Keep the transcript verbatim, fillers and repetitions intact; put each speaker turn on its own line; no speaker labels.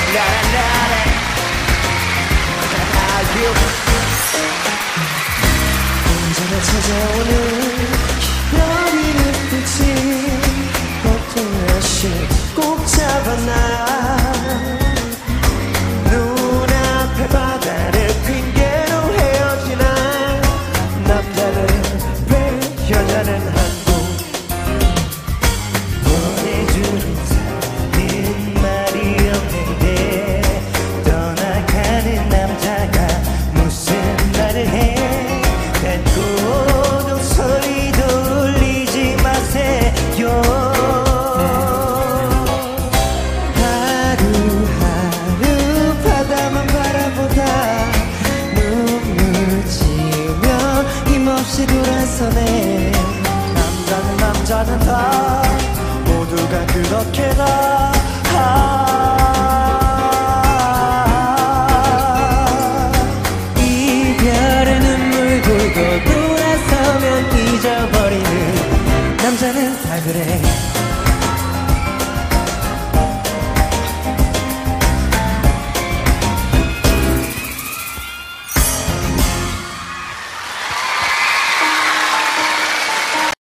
언제나 찾아오는 기다리는 끝이 어떤 날씨 꼭 잡아놔 눈앞에 바다를 핑계로 헤어지나 남자는 왜 여자는 한국 보내주는 사는 말이 없는데 떠나가는 남자가 무슨 말을 해 뱉고도 소리도 울리지 마세요 하루하루 바다만 바라보다 눈물 지으며 힘없이 돌아서네 남자는 남자는 다 모두가 그렇게 다 이별의 눈물 보고 돌아서면 잊어버리는 남자는 다 그래